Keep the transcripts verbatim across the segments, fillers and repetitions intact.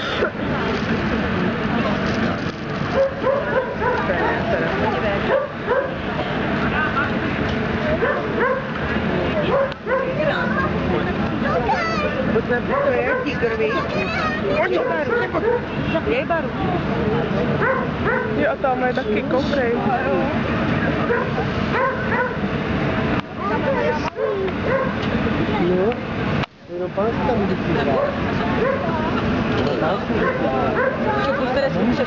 To je tigrovi. Pojď baru. Je baru. Jo, a tam je taky, koukej. No, pero pasa también de Že bude zkoušet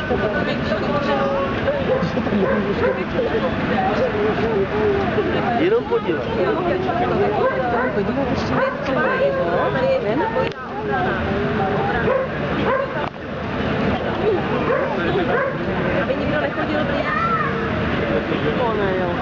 jenom podívat. Podívat ještě něco jiného. Aby nikdo nechodil blíž. O ne, jo.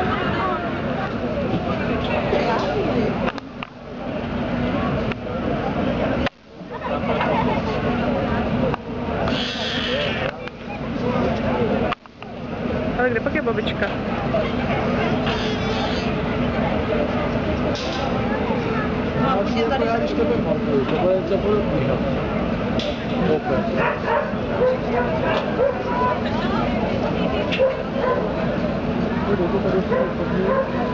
Ale kde pak je babička? No, už tady já když tebe pamatuju, to bude co bude kniha. Opět. To tady